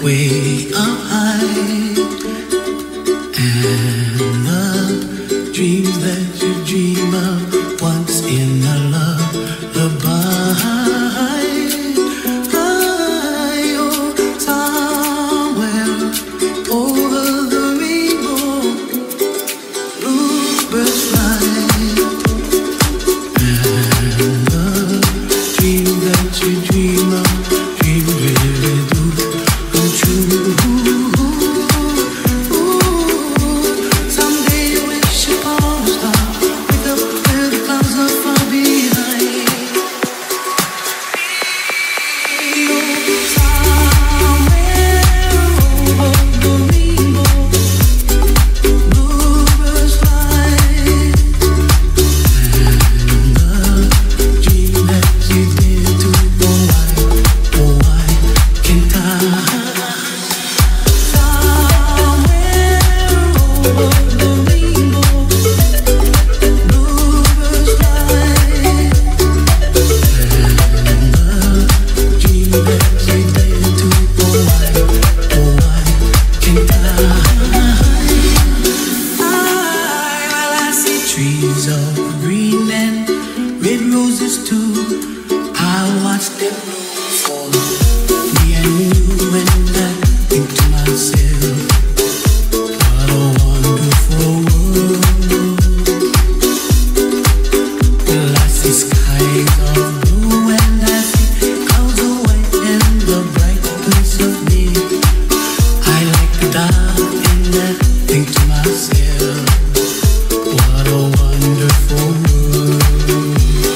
way up high, and the dreams that you dream of once in a lullaby. Oh, somewhere over the rainbow, bluebirds fly, and the dream that you dream of, dream really do come true. Someday you wish upon a star, wake up where the clouds are far behind. Somewhere over the rainbow, bluebirds fly, and the dream that you did to oh why can't I? Trees of green and red roses too. I watched them bloom for me and you, and I think to myself, what a wonderful world. Well, I see skies of blue and I see clouds of white and the brightness of day. I like the dark and I think to myself, what a wonderful world.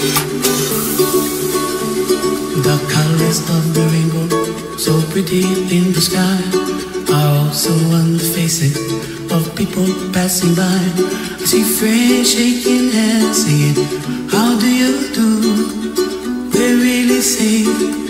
The colors of the rainbow, so pretty in the sky, are also on the faces of people passing by. I see friends shaking hands, singing, how do you do? They really say